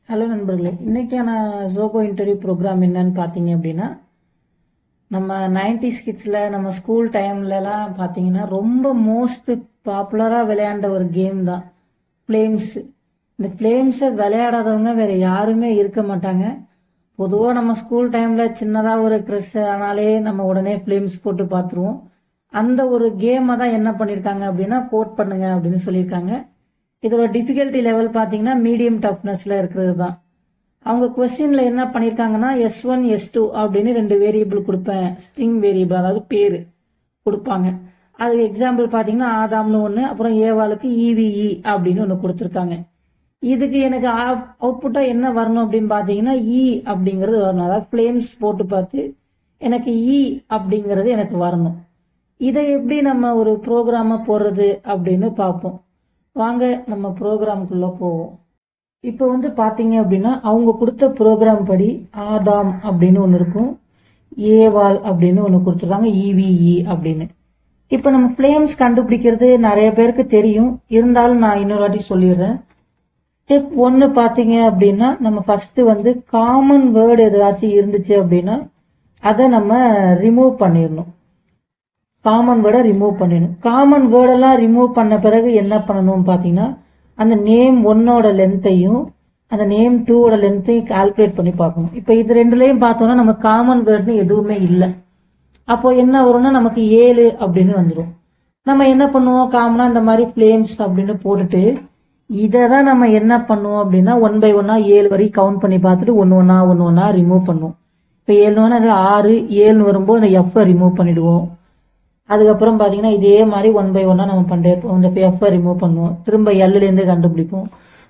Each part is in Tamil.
ஹலோ நண்பர்களே, இன்னைக்கான ஜோகோ இன்டர்வியூ ப்ரோக்ராம் என்னன்னு பார்த்தீங்க அப்படின்னா, நம்ம 90s கிட்ஸில் நம்ம ஸ்கூல் டைம்லலாம் பார்த்தீங்கன்னா ரொம்ப மோஸ்ட் பாப்புலராக விளையாண்ட ஒரு கேம் தான் ஃப்ளேம்ஸ். இந்த ஃப்ளேம்ஸை விளையாடாதவங்க வேற யாருமே இருக்க மாட்டாங்க. பொதுவாக நம்ம ஸ்கூல் டைமில் சின்னதாக ஒரு க்ரெஷ் ஆனாலே நம்ம உடனே ஃப்ளேம்ஸ் போட்டு பார்த்துருவோம். அந்த ஒரு கேமை தான் என்ன பண்ணியிருக்காங்க அப்படின்னா கோட் பண்ணுங்க அப்படின்னு சொல்லியிருக்காங்க. இதோட டிஃபிகல்ட்டி லெவல் பார்த்தீங்கன்னா மீடியம் டஃப்னஸ்ல இருக்கிறது தான். அவங்க கொஸ்டின்ல என்ன பண்ணியிருக்காங்கன்னா S1 S2 அப்படின்னு 2 வேரியபிள் கொடுப்பேன், ஸ்ட்ரிங் வேரியபிள், அதாவது பேர் கொடுப்பாங்க. அதுக்கு எக்ஸாம்பிள் பார்த்தீங்கன்னா ஆதாம்னு ஒன்று, அப்புறம் ஏவாளுக்கு EVE அப்படின்னு ஒன்று கொடுத்துருக்காங்க. இதுக்கு எனக்கு அவுட்புட்டாக என்ன வரணும் அப்படின்னு பார்த்தீங்கன்னா அப்படிங்கிறது வரணும். அதாவது ஃப்ளேம்ஸ் போட்டு பார்த்து எனக்கு அப்படிங்கிறது எனக்கு வரணும். இதை எப்படி நம்ம ஒரு ப்ரோக்ராமாக போடுறது அப்படின்னு பார்ப்போம். வாங்க நம்ம ப்ரோக்ராம்குள்ள போவோம். இப்போ பார்த்தீங்க அப்படின்னா அவங்க கொடுத்த ப்ரோக்ராம் படி ஆதாம் அப்படின்னு ஒன்று இருக்கும், ஏவால் அப்படின்னு ஒன்று கொடுத்துருக்காங்க, EVE அப்படின்னு. இப்போ நம்ம ஃப்ளேம்ஸ் கண்டுபிடிக்கிறது நிறைய பேருக்கு தெரியும், இருந்தாலும் நான் இன்னொரு வாட்டி சொல்லிடுறேன். ஸ்டெப் 1 பார்த்தீங்க அப்படின்னா நம்ம ஃபர்ஸ்ட் காமன் வேர்டு ஏதாச்சும் இருந்துச்சு அப்படின்னா அதை நம்ம ரிமூவ் பண்ணிடணும். காமன் வேர்டை ரிமூவ் பண்ணிடணும். காமன் வேர்டெல்லாம் ரிமூவ் பண்ண பிறகு என்ன பண்ணணும் பார்த்தீங்கன்னா அந்த நேம் 1ஓட லென்த்தையும் அந்த நேம் 2ஓட லென்த்தையும் கால்குலேட் பண்ணி பார்க்கணும். இப்போ இது ரெண்டுலையும் பார்த்தோம்னா நம்ம காமன் வேர்டுன்னு எதுவுமே இல்லை. அப்போ என்ன வரும்னா நமக்கு 7 அப்படின்னு வந்துடும். நம்ம என்ன பண்ணுவோம், காமனா இந்த மாதிரி ஃப்ளேம்ஸ் அப்படின்னு போட்டுட்டு இதை தான் நம்ம என்ன பண்ணுவோம் அப்படின்னா 1 by 1 7 வரைக்கும் கவுண்ட் பண்ணி பார்த்துட்டு ஒன்று ஒன்றா ரிமூவ் பண்ணுவோம். இப்போ 7 அது 6, 7 வரும்போது அந்த F ரிமூவ் பண்ணிடுவோம். அதுக்கப்புறம் பார்த்தீங்கன்னா இதே மாதிரி 1 by 1 நம்ம பண்ணிட்டே இருப்போம். இந்த F ரிமூவ் பண்ணுவோம், திரும்ப Lலேருந்து கண்டுபிடிப்போம்.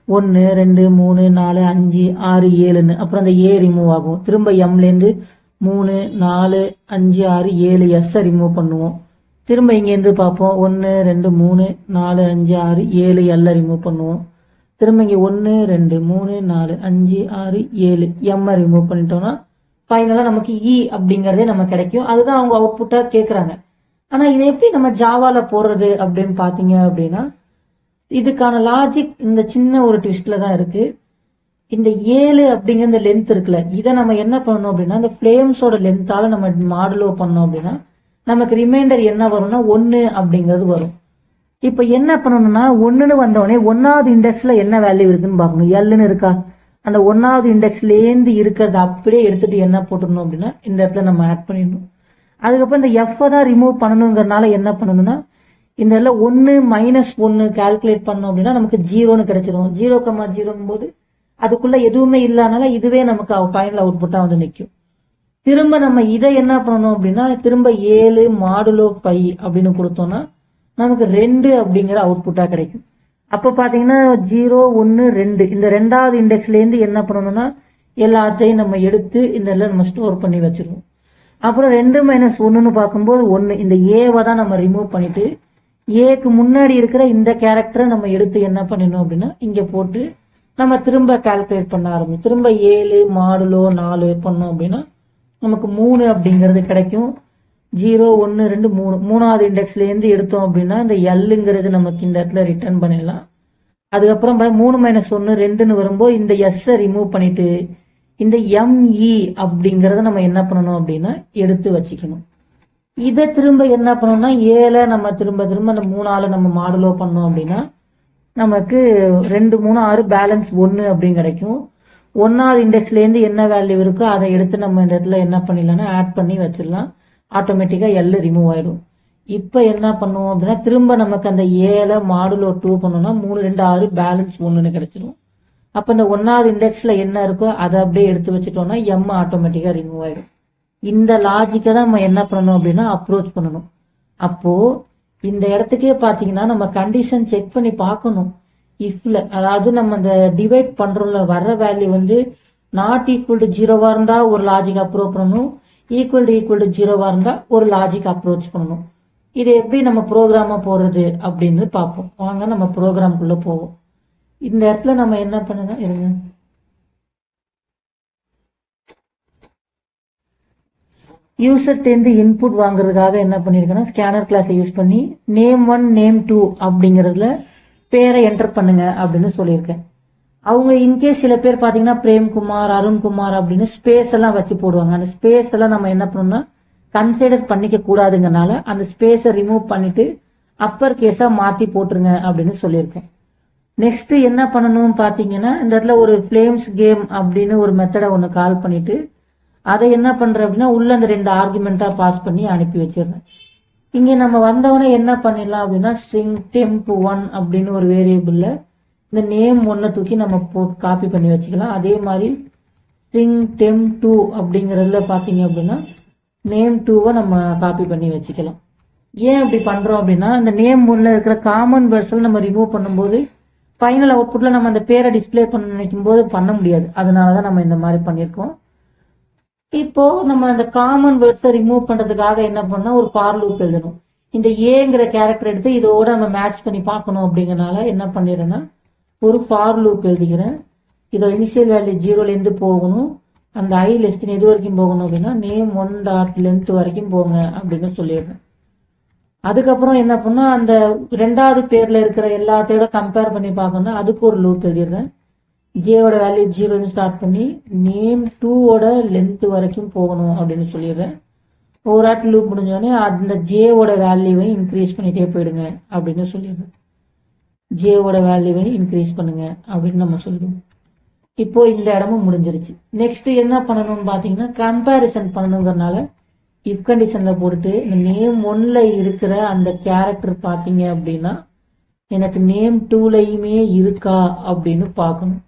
1 2 3 4 5 6 7ன்னு, அப்புறம் அந்த A ரிமூவ் ஆகும். திரும்ப Mலேருந்து 3 4 5 6 7 S ரிமூவ் பண்ணுவோம். திரும்ப இங்கேருந்து பார்ப்போம், 1 2 3 4 5 6 7 L ரிமூவ் பண்ணுவோம். திரும்ப இங்கே 1 2 3 4 5 6 7 M ரிமூவ் பண்ணிட்டோம்னா ஃபைனலாக நமக்கு அப்படிங்கிறதே நம்ம கிடைக்கும். அதுதான் அவங்க அவுட்புட்டாக கேட்குறாங்க. ஆனா இதை எப்படி நம்ம ஜாவால போடுறது அப்படின்னு பாத்தீங்க அப்படின்னா இதுக்கான லாஜிக் இந்த சின்ன ஒரு ட்விஸ்ட்ல தான் இருக்கு. இந்த 7 அப்படிங்கிற இந்த லென்த் இருக்குல்ல, இதை நம்ம என்ன பண்ணணும் அப்படின்னா இந்த ஃப்ளேம்ஸோட லென்த்தால நம்ம மாடுலோ பண்ணோம் அப்படின்னா நமக்கு ரிமைண்டர் என்ன வரும்னா 1 அப்படிங்கிறது வரும். இப்ப என்ன பண்ணணும்னா 1ன்னு வந்தவொடனே 1வது இண்டெக்ஸ்ல என்ன வேல்யூ இருக்குன்னு பார்க்கணும். Lன்னு இருக்கா, அந்த 1வது இண்டெக்ஸ்லேருந்து இருக்கிறத அப்படியே எடுத்துட்டு என்ன போட்டுடணும் அப்படின்னா இந்த இடத்துல நம்ம ஆட் பண்ணிடணும். அதுக்கப்புறம் இந்த F தான் ரிமூவ் பண்ணணுங்கிறதுனால என்ன பண்ணணும்னா இந்த இடத்துல 1 - 1 கால்குலேட் பண்ணோம் அப்படின்னா நமக்கு 0ன்னு கிடைச்சிடும். 0,0 போது அதுக்குள்ள எதுவுமே இல்லாதனால இதுவே நமக்கு ஃபைனல் அவுட்புட்டா நிற்கும். திரும்ப நம்ம இதை என்ன பண்ணணும் அப்படின்னா திரும்ப 7 மாடுலோ பை அப்படின்னு கொடுத்தோம்னா நமக்கு 2 அப்படிங்கிற அவுட்புட்டா கிடைக்கும். அப்ப பாத்தீங்கன்னா 0 1 2 இந்த 2வது இண்டெக்ஸ்லேருந்து என்ன பண்ணணும்னா எல்லாத்தையும் நம்ம எடுத்து இந்த இடத்துல நம்ம ஸ்டோர் பண்ணி வச்சிருவோம். அப்புறம் 2 - 1ன்னு பார்க்கும்போது 1, இந்த ஏவை தான் நம்ம ரிமூவ் பண்ணிட்டு ஏக்கு முன்னாடி இருக்கிற இந்த கேரக்டரை நம்ம எடுத்து என்ன பண்ணிடணும் அப்படின்னா இங்க போட்டு நம்ம திரும்ப கால்குலேட் பண்ண ஆரம்பிக்கும். திரும்ப 7 மாடுலோ 4 பண்ணோம் அப்படின்னா நமக்கு 3 அப்படிங்கிறது கிடைக்கும். 0 1 2 3 3வது இண்டெக்ஸ்லேருந்து எடுத்தோம் அப்படின்னா இந்த Lங்கிறது நமக்கு இந்த இடத்துல ரிட்டர்ன் பண்ணிடலாம். அதுக்கப்புறம் 3 - 1 2ன்னு வரும்போது இந்த S ரிமூவ் பண்ணிட்டு இந்த ME அப்படிங்கறத நம்ம என்ன பண்ணணும் அப்படின்னா எடுத்து வச்சுக்கணும். இதை திரும்ப என்ன பண்ணணும்னா 7 நம்ம திரும்ப அந்த 3ஆல நம்ம மாடுலோ பண்ணோம் அப்படின்னா நமக்கு 2 3 6 பேலன்ஸ் 1 அப்படின்னு கிடைக்கும். 1வது இண்டெக்ஸ்லேருந்து என்ன வேல்யூ இருக்கோ அதை எடுத்து நம்ம இந்த இடத்துல என்ன பண்ணிடலாம்னா ஆட் பண்ணி வச்சிடலாம். ஆட்டோமேட்டிக்கா L ரிமூவ் ஆயிடும். இப்ப என்ன பண்ணுவோம் அப்படின்னா திரும்ப நமக்கு அந்த 7 மாடுலோ 2 பண்ணோம்னா 3 2 6 பேலன்ஸ் 1ன்னு கிடைச்சிடும். அப்ப இந்த 1வது இண்டெக்ஸ்ல என்ன இருக்கோ அதை அப்படியே எடுத்து வச்சுட்டோம்னா M ஆட்டோமேட்டிக்கா ரிமூவ் ஆயிடும். இந்த லாஜிக்கை தான் நம்ம என்ன பண்ணணும் அப்படின்னா அப்ரோச் பண்ணணும். அப்போ இந்த இடத்துக்கே பாத்தீங்கன்னா நம்ம கண்டிஷன் செக் பண்ணி பார்க்கணும். இஃப்ல, அதாவது நம்ம இந்த டிவைட் பண்றோம்ல வர்ற வேல்யூ நாட் ஈக்குவல் டு 0வா இருந்தா ஒரு லாஜிக் அப்ரோச் பண்ணணும், ஈக்குவல் டு 0வா இருந்தா ஒரு லாஜிக் அப்ரோச் பண்ணணும். இதை எப்படி நம்ம ப்ரோக்ராமா போடுறது அப்படின்னு பார்ப்போம். வாங்க நம்ம ப்ரோக்ராம்குள்ள போவோம். இந்த இடத்துல நம்ம என்ன பண்ணணும், இருங்க, யூசர்ட்டேருந்து இன்புட் வாங்குறதுக்காக என்ன பண்ணிருக்கேன்னா ஸ்கேனர் கிளாஸை யூஸ் பண்ணி name1 name2 அப்படிங்கறதுல பேரை என்டர் பண்ணுங்க அப்படின்னு சொல்லியிருக்கேன். அவங்க இன்கேஸ் சில பேர் பாத்தீங்கன்னா பிரேம்குமார், அருண்குமார் அப்படின்னு ஸ்பேஸ் எல்லாம் வச்சு போடுவாங்க. அந்த ஸ்பேஸ் எல்லாம் நம்ம என்ன பண்ணணும்னா கன்சிடர் பண்ணிக்க கூடாதுங்கனால அந்த ஸ்பேஸை ரிமூவ் பண்ணிட்டு அப்பர் கேஸா மாத்தி போட்டுருங்க அப்படின்னு சொல்லியிருக்கேன். நெக்ஸ்ட் என்ன பண்ணணும் பாத்தீங்கன்னா இந்த இடத்துல ஒரு ஃபிளேம்ஸ் கேம் அப்படின்னு ஒரு மெத்தடை ஒன்று கால் பண்ணிட்டு அதை என்ன பண்றேன் அப்படின்னா உள்ள அந்த 2 ஆர்குமெண்டா பாஸ் பண்ணி அனுப்பி வச்சிடுறேன். இங்க நம்ம வந்தவொடனே என்ன பண்ணிடலாம் அப்படின்னா ஸ்ட்ரிங் temp1 அப்படின்னு ஒரு வேரியபிள்ல இந்த நேம் 1 தூக்கி நம்ம காப்பி பண்ணி வச்சுக்கலாம். அதே மாதிரி ஸ்ட்ரிங் temp2 அப்படிங்கறதுல பாத்தீங்க அப்படின்னா நேம் 2 நம்ம காப்பி பண்ணி வச்சுக்கலாம். ஏன் அப்படி பண்றோம் அப்படின்னா இந்த நேம் 1 இருக்கிற காமன் வேர்ட்ஸ்ல நம்ம ரிமூவ் பண்ணும்போது ஃபைனல் அவுட்புட்ல நம்ம அந்த பேரை டிஸ்பிளே பண்ண நினைக்கும் போது பண்ண முடியாது. அதனாலதான் நம்ம இந்த மாதிரி பண்ணியிருக்கோம். இப்போ நம்ம அந்த காமன் வேர்ட்ஸை ரிமூவ் பண்றதுக்காக என்ன பண்ணா ஒரு ஃபார் லூப் எழுதணும். இந்த ஏங்கிற கேரக்டர் எடுத்து இதோட நம்ம மேட்ச் பண்ணி பார்க்கணும் அப்படிங்கறனால என்ன பண்ணிடுறேன்னா ஒரு ஃபார் லூப் எழுதிக்கிறேன். இதோட இனிஷியல் வேல்யூ 0ல இருந்து போகணும். அந்த ஐ லெஸ் எது வரைக்கும் போகணும் அப்படின்னா நேம் 1 டாட் லென்த் வரைக்கும் போங்க அப்படின்னு சொல்லிடுறேன். அதுக்கப்புறம் என்ன பண்ணா அந்த 2வது பேர்ல இருக்கிற எல்லாத்தையோட கம்பேர் பண்ணி பார்க்கணும்னா அதுக்கு ஒரு லூப் எழுதிடுறேன். ஜேவோட வேல்யூ 0 ஸ்டார்ட் பண்ணி நேம் 2வோட லென்த் வரைக்கும் போகணும் அப்படின்னு சொல்லிடுறேன். ஒரு ஆட் லூப் முடிஞ்சோடனே அந்த ஜேவோட வேல்யூவை இன்க்ரீஸ் பண்ணிட்டே போயிடுங்க அப்படின்னு சொல்லிடுறேன். ஜேவோட வேல்யூவை இன்க்ரீஸ் பண்ணுங்க அப்படின்னு நம்ம சொல்லுவோம். இப்போ இந்த இடமும் முடிஞ்சிருச்சு. நெக்ஸ்ட் என்ன பண்ணணும்னு பாத்தீங்கன்னா கம்பேரிசன் பண்ணணுங்கிறதுனால இஃப் கண்டிஷன்ல போட்டுட்டு இந்த நேம் 1ல இருக்கிற அந்த கேரக்டர் பாத்தீங்க அப்படின்னா எனக்கு நேம் 2லயுமே இருக்கா அப்படின்னு பார்க்கணும்.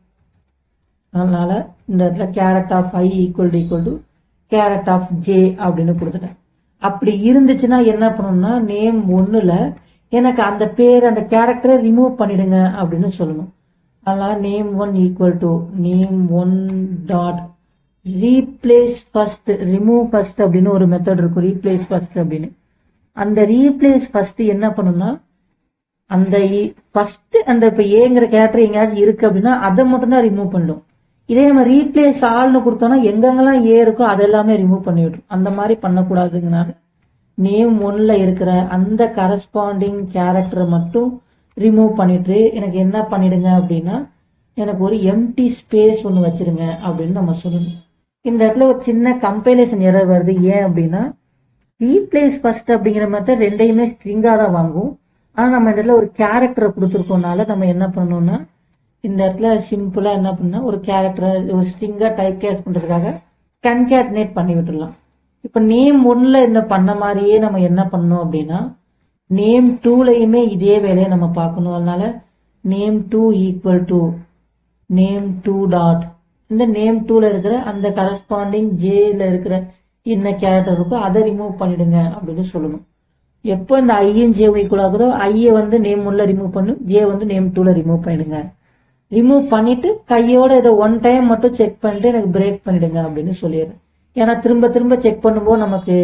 அதனால இந்த இடத்துல char at of I equal to char at of J அப்படின்னு கொடுத்துட்டேன். அப்படி இருந்துச்சுன்னா என்ன பண்ணணும்னா நேம் 1ல எனக்கு அந்த பேர் அந்த கேரக்டரை ரிமூவ் பண்ணிடுங்க அப்படின்னு சொல்லணும். அதனால name 1 equal to name 1 dot replace first remove first அப்படின்னு ஒரு மெத்தட் இருக்கும். ரீப்ளேஸ் ஃபர்ஸ்ட் அப்படின்னு அந்த ரீப்ளேஸ் ஃபர்ஸ்ட் என்ன பண்ணும்னா அந்த ஃபர்ஸ்ட் அந்த இப்ப ஏங்கிற கேரக்டர் எங்கேயாச்சும் இருக்கு அப்படின்னா அதை மட்டும் தான் ரிமூவ் பண்ணிடும். இதே நம்ம ரீப்ளேஸ் ஆல்னு கொடுத்தோம்னா எங்கெங்கெல்லாம் ஏ இருக்கோ அதெல்லாமே ரிமூவ் பண்ணி விட்டுரும். அந்த மாதிரி பண்ணக்கூடாதுங்கனால நேம் 1ல இருக்கிற அந்த கரஸ்பாண்டிங் கேரக்டரை மட்டும் ரிமூவ் பண்ணிட்டு எனக்கு என்ன பண்ணிடுங்க அப்படின்னா எனக்கு ஒரு எம்டி ஸ்பேஸ் ஒன்று வச்சிருங்க அப்படின்னு நம்ம சொல்லணும். இந்த இடத்துல ஒரு சின்ன கம்பைலேஷன் எரர் வருது. ஏன் அப்படின்னா ரீப்ளேஸ் ஃபர்ஸ்ட் அப்படிங்கிற மெத்தட் ரெண்டையுமே ஸ்ட்ரிங்கா தான் வாங்கும். ஆனா நம்ம இந்த இடத்துல ஒரு கேரக்டரை கொடுத்துருக்கோம்னால நம்ம என்ன பண்ணணும்னா இந்த இடத்துல சிம்பிளா என்ன பண்ணா ஒரு கேரக்டரை ஒரு ஸ்ட்ரிங்கா டைப் கேஸ் பண்றதுக்காக கன்கேட்னேட் பண்ணி விட்டுடலாம். இப்ப நேம் 1ல இந்த பண்ண மாதிரியே நம்ம என்ன பண்ணணும் அப்படின்னா நேம் 2லயுமே இதே வேலையை நம்ம பார்க்கணும். அதனால name 2 equal to name 2 dot இந்த நேம் 2ல இருக்கிற அந்த கரஸ்பாண்டிங் ஜேல இருக்கிற என்ன கேரக்டர் இருக்கோ அதை ரிமூவ் பண்ணிடுங்க அப்படின்னு சொல்லணும். எப்போ இந்த ஐயும் ஜே ஈக்குவல் ஆகுதோ ஐயை வந்து நேம் 1ல ரிமூவ் பண்ணு, ஜே வந்து நேம் 2ல ரிமூவ் பண்ணிடுங்க. ரிமூவ் பண்ணிட்டு கையோட இதை 1 டைம் மட்டும் செக் பண்ணிட்டு எனக்கு பிரேக் பண்ணிடுங்க அப்படின்னு சொல்லிடுறேன். ஏன்னா திரும்ப திரும்ப செக் பண்ணும்போது நமக்கு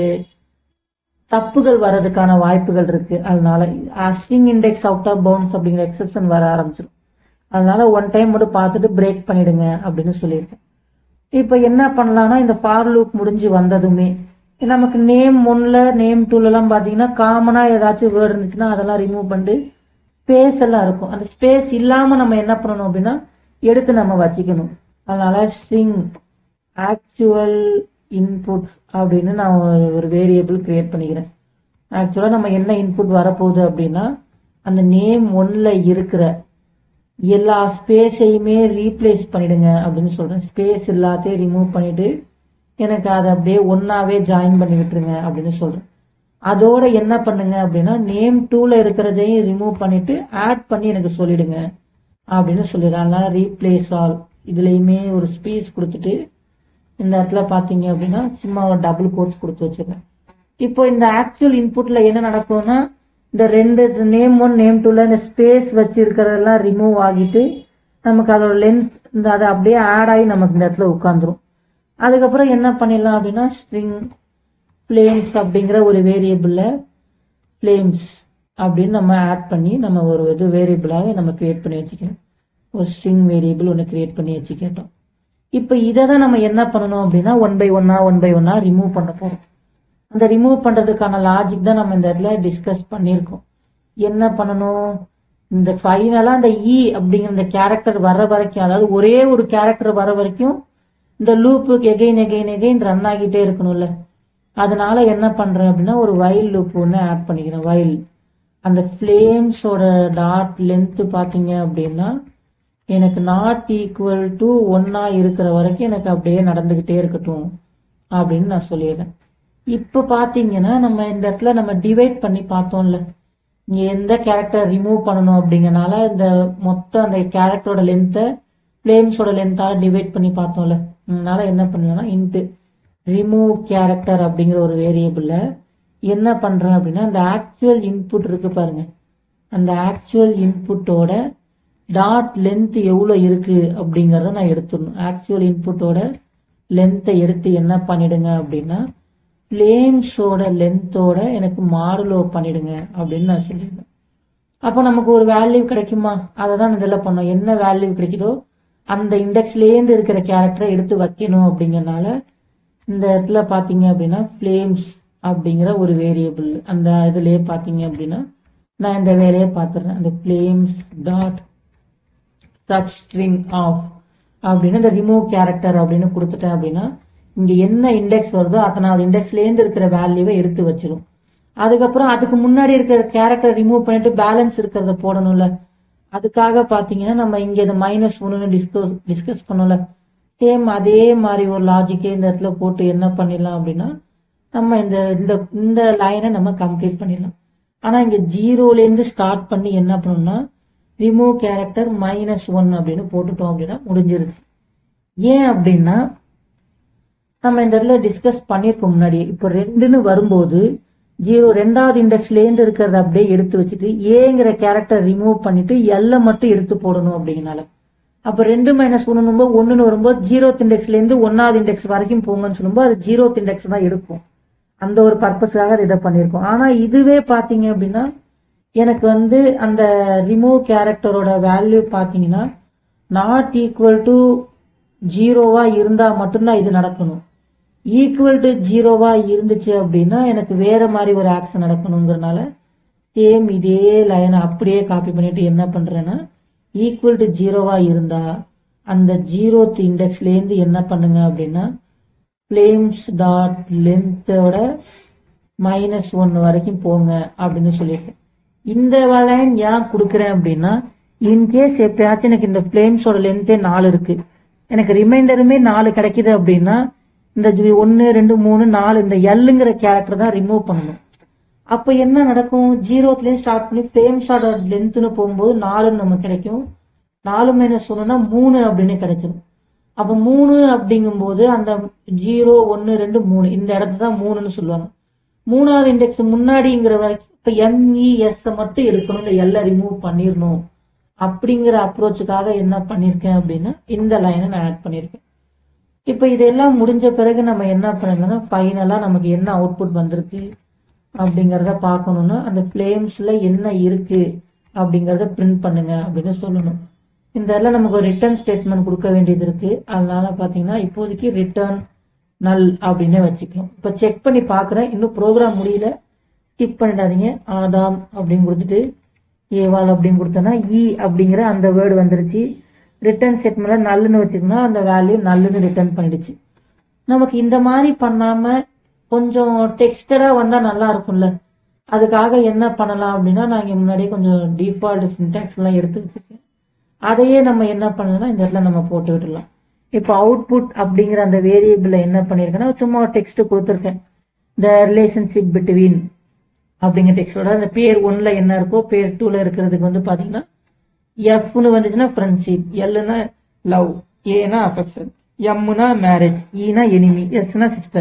தப்புகள் வர்றதுக்கான வாய்ப்புகள் இருக்கு. அதனால string index out of bounds அப்படிங்கிற எக்ஸெப்ஷன் வர ஆரம்பிச்சிடும். அதனால 1 டைம் மட்டும் பார்த்துட்டு பிரேக் பண்ணிடுங்க அப்படின்னு சொல்லியிருக்கேன். இப்ப என்ன பண்ணலாம்னா இந்த ஃபார் லூப் முடிஞ்சு வந்ததுமே நமக்கு நேம் 1ல நேம் 2ல எல்லாம் பாத்தீங்கன்னா காமனா ஏதாச்சும் வேர்டு இருந்துச்சுன்னா அதெல்லாம் ரிமூவ் பண்ணிட்டு ஸ்பேஸ் எல்லாம் இருக்கும். அந்த ஸ்பேஸ் இல்லாம நம்ம என்ன பண்ணணும் அப்படின்னா எடுத்து நம்ம வச்சுக்கணும். அதனால ஸ்ட்ரிங் ஆக்சுவல் இன்புட் அப்படின்னு நான் ஒரு வேரியபிள் கிரியேட் பண்ணிக்கிறேன். ஆக்சுவலா நம்ம என்ன இன்புட் வரப்போகுது அப்படின்னா அந்த நேம் 1ல இருக்கிற எல்லா ஸ்பேஸையுமே ரீப்ளேஸ் பண்ணிடுங்க அப்படின்னு சொல்றேன். ஸ்பேஸ் எல்லாத்தையும் ரிமூவ் பண்ணிட்டு எனக்கு அதை அப்படியே ஒன்னாவே ஜாயின் பண்ணி விட்டுருங்க அப்படின்னு சொல்றேன். அதோட என்ன பண்ணுங்க அப்படின்னா நேம் 2ல இருக்கிறதையும் ரிமூவ் பண்ணிட்டு ஆட் பண்ணி எனக்கு சொல்லிடுங்க அப்படின்னு சொல்லிடுறேன். அதனால ரீப்ளேஸ் ஆல் இதுலயுமே ஒரு ஸ்பேஸ் கொடுத்துட்டு இந்த இடத்துல பாத்தீங்க அப்படின்னா சும்மா ஒரு டபுள் கோட்ஸ் கொடுத்து வச்சிருக்கேன். இப்போ இந்த ஆக்சுவல் இன்புட்ல என்ன நடக்கும்னா இந்த 2 நேம் 1 நேம் 2ல இந்த ஸ்பேஸ் வச்சு இருக்கிறதெல்லாம் ரிமூவ் ஆகிட்டு நமக்கு அதோட லென்த் இந்த அதை அப்படியே ஆட் ஆகி நமக்கு இந்த இடத்துல உட்காந்துரும். அதுக்கப்புறம் என்ன பண்ணிடலாம் அப்படின்னா ஸ்ட்ரிங் ஃபிளேம்ஸ் அப்படிங்கிற ஒரு வேரியபிள்ல ஃபிளேம்ஸ் அப்படின்னு நம்ம ஆட் பண்ணி நம்ம ஒரு இது வேரியபிளாக நம்ம கிரியேட் பண்ணி வச்சுக்கணும். ஒரு ஸ்ட்ரிங் வேரியபிள் ஒன்று கிரியேட் பண்ணி வச்சுக்கிட்டோம். இப்போ இதை தான் நம்ம என்ன பண்ணணும் அப்படின்னா 1 by 1 ரிமூவ் பண்ண போறோம். அந்த ரிமூவ் பண்றதுக்கான லாஜிக் தான் நம்ம இந்த இடத்துல டிஸ்கஸ் பண்ணியிருக்கோம். என்ன பண்ணணும் இந்த ஃபைனலா இந்த இ அப்படிங்கிற இந்த கேரக்டர் வர்ற வரைக்கும், அதாவது ஒரே ஒரு கேரக்டர் வர வரைக்கும் இந்த லூப்புக்கு எகைன் எகைன் எகைன் ரன் ஆகிட்டே இருக்கணும்ல. அதனால என்ன பண்றேன் அப்படின்னா ஒரு வைல் லூப் ஒன்று ஆட் பண்ணிக்கிறேன். வைல் அந்த ஃப்ளேம்ஸோட டாட் லென்த் பார்த்தீங்க அப்படின்னா எனக்கு நாட் ஈக்குவல் டு 1 இருக்கிற வரைக்கும் எனக்கு அப்படியே நடந்துகிட்டே இருக்கட்டும் அப்படின்னு நான் சொல்லிடுறேன். இப்போ பார்த்தீங்கன்னா நம்ம இந்த இடத்துல நம்ம டிவைட் பண்ணி பார்த்தோம்ல, இங்க எந்த கேரக்டர் ரிமூவ் பண்ணணும் அப்படிங்கறனால இந்த மொத்தம் அந்த கேரக்டரோட லென்த்தை ஃப்ளேம்ஸோட லென்த்தால டிவைட் பண்ணி பார்த்தோம்ல. அதனால என்ன பண்ணுவேன்னா இன்ட்டு ரிமூவ் கேரக்டர் அப்படிங்கிற ஒரு வேரியபிள்ல என்ன பண்றேன் அப்படின்னா இந்த ஆக்சுவல் இன்புட் இருக்கு பாருங்க, அந்த ஆக்சுவல் இன்புட்டோட டாட் லென்த் எவ்வளோ இருக்கு அப்படிங்கறத நான் எடுத்துடணும். ஆக்சுவல் இன்புட்டோட லென்த்தை எடுத்து என்ன பண்ணிடுங்க அப்படின்னா ஃப்ளேம்ஸோட லென்த்தோட எனக்கு மாடுலோ பண்ணிடுங்க அப்படின்னு நான் சொல்லிடுவேன். அப்போ நமக்கு ஒரு வேல்யூ கிடைக்குமா, அதை தான் இதெல்லாம் பண்ணோம். என்ன வேல்யூ கிடைக்குதோ அந்த இண்டெக்ஸ்லேருந்து இருக்கிற கேரக்டரை எடுத்து வைக்கணும். அப்படிங்கறனால இந்த இடத்துல பார்த்தீங்க அப்படின்னா ஃப்ளேம்ஸ் அப்படிங்கிற ஒரு வேரியபிள் அந்த இதுலயே பார்த்தீங்க அப்படின்னா நான் இந்த வேலையை பார்த்துடுறேன். அந்த ஃப்ளேம்ஸ் டாட் சப்ஸ்ட்ரிங் ஆஃப் அப்படின்னு இந்த ரிமூவ் கேரக்டர் அப்படின்னு கொடுத்துட்டேன் அப்படின்னா இங்க என்ன இண்டெக்ஸ் வருதோ அத்தனாவது இண்டெக்ஸ்லேருந்து இருக்கிற வேல்யூவை எடுத்து வச்சிடும். அதுக்கப்புறம் அதுக்கு முன்னாடி இருக்கிற கேரக்டர் ரிமூவ் பண்ணிட்டு பேலன்ஸ் இருக்கிறத போடணும்ல. அதுக்காக பாத்தீங்கன்னா நம்ம இங்க இந்த -1 டிஸ்கஸ் பண்ணோம்ல, சேம் அதே மாதிரி ஒரு லாஜிக்கே இந்த இடத்துல போட்டு என்ன பண்ணிடலாம் அப்படின்னா நம்ம இந்த லைனை நம்ம கம்ப்ளீட் பண்ணிடலாம். ஆனா இங்க 0லேருந்து ஸ்டார்ட் பண்ணி என்ன பண்ணணும்னா ரிமூவ் கேரக்டர் -1 அப்படின்னு போட்டுட்டோம் அப்படின்னா முடிஞ்சிருச்சு. ஏன் அப்படின்னா நம்ம இந்த இடத்துல டிஸ்கஸ் பண்ணிருக்கோம் முன்னாடி. இப்போ 2ன்னு வரும்போது 0 2வது இண்டெக்ஸ்லேருந்து இருக்கிறத அப்படியே எடுத்து வச்சுட்டு ஏங்கிற கேரக்டர் ரிமூவ் பண்ணிட்டு எல்லை மட்டும் எடுத்து போடணும் அப்படிங்கனால. அப்ப 2 - 1 வரும்போது 0th இண்டெக்ஸ்லேருந்து 1வது இண்டெக்ஸ் வரைக்கும் போங்கன்னு சொல்லும்போது அது 0th இண்டெக்ஸ் தான் இருக்கும். அந்த ஒரு பர்பஸாக அது இதை பண்ணியிருக்கோம். ஆனா இதுவே பாத்தீங்க அப்படின்னா எனக்கு அந்த ரிமூவ் கேரக்டரோட வேல்யூ பாத்தீங்கன்னா நாட் ஈக்குவல் டு 0வா இருந்தா மட்டும்தான் இது நடக்கணும். ஈக்குவல் டு 0வா இருந்துச்சு அப்படின்னா எனக்கு வேற மாதிரி ஒரு ஆக்ஷன் நடக்கணுங்கிறதுனால சேம் இதே லைனை அப்படியே காப்பி பண்ணிட்டு என்ன பண்றேன்னா ஈக்குவல் டு 0வா இருந்தா அந்த 0th இண்டெக்ஸ்லேருந்து என்ன பண்ணுங்க அப்படின்னா ஃப்ளேம்ஸ் டாட் லென்த்தோட -1 வரைக்கும் போங்க அப்படின்னு சொல்லியிருக்கேன். இந்த லைன் ஏன் கொடுக்குறேன் அப்படின்னா இன்கேஸ் எப்பயாச்சும் எனக்கு இந்த ஃப்ளேம்ஸோட லென்த்தே 4 இருக்கு, எனக்கு ரிமைண்டருமே 4 கிடைக்குது அப்படின்னா இந்த 1 2 3 4 இந்த எல்லுங்கிற கேரக்டர் தான் ரிமூவ் பண்ணணும். அப்ப என்ன நடக்கும், 0th ஸ்டார்ட் பண்ணி ஃப்ளேம்ஸோட லென்த்னு போகும்போது 4ன்னு நமக்கு கிடைக்கும். 4 - 1னா 3 அப்படின்னு கிடைச்சிடும். அப்ப 3 அப்படிங்கும்போது அந்த 0 1 2 3 இந்த இடத்துல தான் 3ன்னு சொல்லுவாங்க. 3வது இண்டெக்ஸ் முன்னாடிங்கிற வரைக்கும் இப்ப MES மட்டும் எடுக்கணும், இந்த எல்லை ரிமூவ் பண்ணிடணும் அப்படிங்கிற அப்ரோச்சுக்காக என்ன பண்ணிருக்கேன் அப்படின்னா இந்த லைனை நான் ஆட் பண்ணிருக்கேன். இப்ப இதெல்லாம் முடிஞ்ச பிறகு நம்ம என்ன பண்ணுங்கன்னா ஃபைனலா நமக்கு என்ன அவுட்புட் வந்திருக்கு அப்படிங்கறத பார்க்கணும்னா அந்த ஃப்ளேம்ஸ்ல என்ன இருக்கு அப்படிங்கறத பிரிண்ட் பண்ணுங்க அப்படின்னு சொல்லணும். இந்த இடத்துல நமக்கு ஒரு ரிட்டர்ன் ஸ்டேட்மெண்ட் கொடுக்க வேண்டியது இருக்கு. அதனால பாத்தீங்கன்னா இப்போதைக்கு ரிட்டர்ன் நல் அப்படின்னு வச்சுக்கலாம். இப்ப செக் பண்ணி பாக்குறேன், இன்னும் ப்ரோக்ராம் முடியல, ஸ்கிப் பண்ணிடாதீங்க. ஆதாம் அப்படின்னு கொடுத்துட்டு ஏவாள் அப்படின்னு கொடுத்தோன்னா அப்படிங்கிற அந்த வேர்டு வந்துருச்சு. ரிட்டர்ன் ஸ்டேட்மெண்ட்ல நல்லுன்னு வச்சுக்கோன்னா அந்த வேல்யூ நல்லுன்னு ரிட்டர்ன் பண்ணிடுச்சு. நமக்கு இந்த மாதிரி பண்ணாம கொஞ்சம் டெக்ஸ்டடா வந்தா நல்லா இருக்கும்ல. அதுக்காக என்ன பண்ணலாம் அப்படின்னா நான் இங்க முன்னாடியே கொஞ்சம் டிஃபால்ட் சின்டாக்ஸ் எல்லாம் எடுத்து வச்சிருக்கேன். அதையே நம்ம என்ன பண்ணலாம் இந்த இடத்துல நம்ம போட்டு விடலாம். இப்போ அவுட்புட் அப்படிங்கிற அந்த வேரியபிள் என்ன பண்ணிருக்கேன்னா சும்மா டெக்ஸ்ட் கொடுத்துருக்கேன். த ரிலேஷன்ஷிப் பிட்வீன் அப்படிங்கிற டெக்ஸ்டோட அந்த பேர் 1ல என்ன இருக்கோ பேர் 2ல இருக்கிறதுக்கு பாத்தீங்கன்னா எஃப்னு வந்துச்சுன்னா ஃப்ரெண்ட்ஷிப், எல்னா லவ், ஏனா அஃபெக்ஷன், எம்னா மேரேஜ், ஈனா எனிமி, எஸ்னா சிஸ்டர்.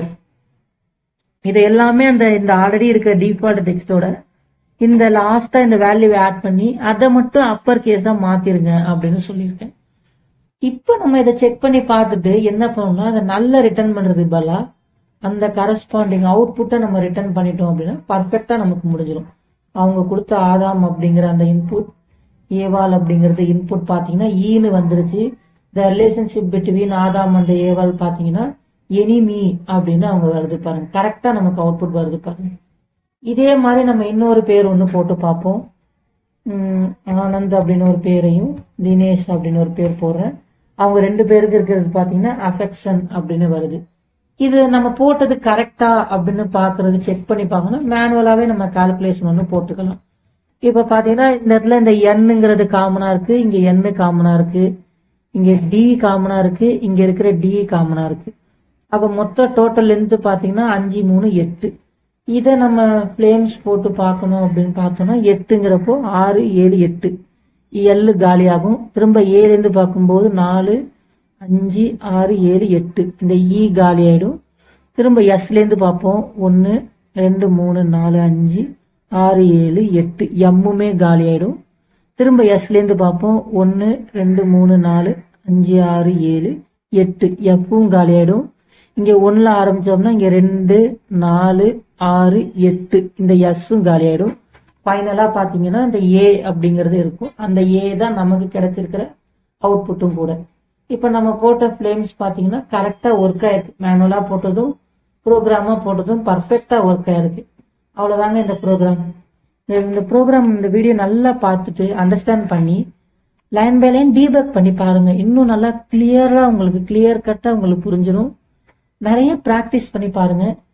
இது எல்லாமே இந்த ஆல்ரெடி இருக்கிற டிஃபால்ட் டெக்ஸ்டோட இந்த லாஸ்டா இந்த வேல்யூ ஆட் பண்ணி அதை மட்டும் அப்பர் கேஸா மாத்திருங்க அப்படின்னு சொல்லியிருக்கேன். இப்ப நம்ம இதை செக் பண்ணி பார்த்துட்டு என்ன பண்ணோம்னா அதை நல்ல ரிட்டர்ன் பண்றது பதிலா அந்த கரஸ்பாண்டிங் அவுட்புட்டை நம்ம ரிட்டர்ன் பண்ணிட்டோம் அப்படின்னா பர்ஃபெக்டா நமக்கு முடிஞ்சிடும். அவங்க கொடுத்த ஆதாம் அப்படிங்கிற அந்த இன்புட், ஏவாள் அப்படிங்கிறது இன்புட் பாத்தீங்கன்னா ஈன்னு வந்துருச்சு. The relationship between Adam and ஏவாள் பாத்தீங்கன்னா எனிமி அப்படின்னு அவங்க வருது பாருங்க. கரெக்டா நமக்கு அவுட்புட் வருது பாருங்க. இதே மாதிரி நம்ம இன்னொரு பேர் ஒண்ணு போட்டு பார்ப்போம். ஆனந்த் அப்படின்னு ஒரு பேரையும் தினேஷ் அப்படின்னு ஒரு பேர் போடுறேன். அவங்க 2 பேருக்கு இருக்கிறது பாத்தீங்கன்னா அஃபெக்ஷன் அப்படின்னு வருது. இது நம்ம போட்டது கரெக்டா அப்படின்னு பாக்குறது, செக் பண்ணி பார்க்கணும். மேனுவலாவே நம்ம கால்குலேஷன் ஒன்று போட்டுக்கலாம். இப்ப பாத்தீங்கன்னா இந்த இடத்துல இந்த எண்ணுங்கிறது காமனா இருக்கு, இங்க எண்ணு காமனா இருக்கு, இங்க டி காமனா இருக்கு, இங்க இருக்கிற டி காமனா இருக்கு. அப்ப மொத்த டோட்டல் லென்த் பாத்தீங்கன்னா 5 3 8. இதை நம்ம பிளேம்ஸ் போட்டு பார்க்கணும் அப்படின்னு பார்த்தோம்னா 8ங்கிறப்போ 6 7 8 எல் காலியாகும். திரும்ப ஏலேருந்து பார்க்கும்போது 4 5 6 7 8 இந்த இ காலி ஆயிடும். திரும்ப எஸ்லேருந்து பார்ப்போம் 1 2 3 4 5 6 7 8 எம்முமே காலி ஆயிடும். திரும்ப எஸ்லேருந்து பார்ப்போம் 1 2 3 4 5 6 7 8 எஃப்பும் காலி ஆயிடும். இங்க 1ல ஆரம்பிச்சோம்னா இங்க 2 4 6 8 இந்த எஸ்ஸும் காலி ஆயிடும். ஃபைனலா பாத்தீங்கன்னா இந்த ஏ அப்படிங்கிறது இருக்கும். அந்த ஏ தான் நமக்கு கிடைச்சிருக்கிற அவுட்புட்டும் கூட. இப்ப நம்ம போட்ட ஃபிளேம்ஸ் பாத்தீங்கன்னா கரெக்டா ஒர்க் ஆயிருக்கு. மேனுவலா போட்டதும் ப்ரோக்ராமா போட்டதும் பர்ஃபெக்டா ஒர்க் ஆயிருக்கு. அவ்வளவுதாங்க இந்த ப்ரோக்ராம். இந்த வீடியோ நல்லா பார்த்துட்டு அண்டர்ஸ்டாண்ட் பண்ணி லைன் பை லைன் டீபக் பண்ணி பாருங்க. இன்னும் நல்லா கிளியரா உங்களுக்கு கிளியர் கட்டா உங்களுக்கு புரிஞ்சிடும். நிறைய பிராக்டிஸ் பண்ணி பாருங்க.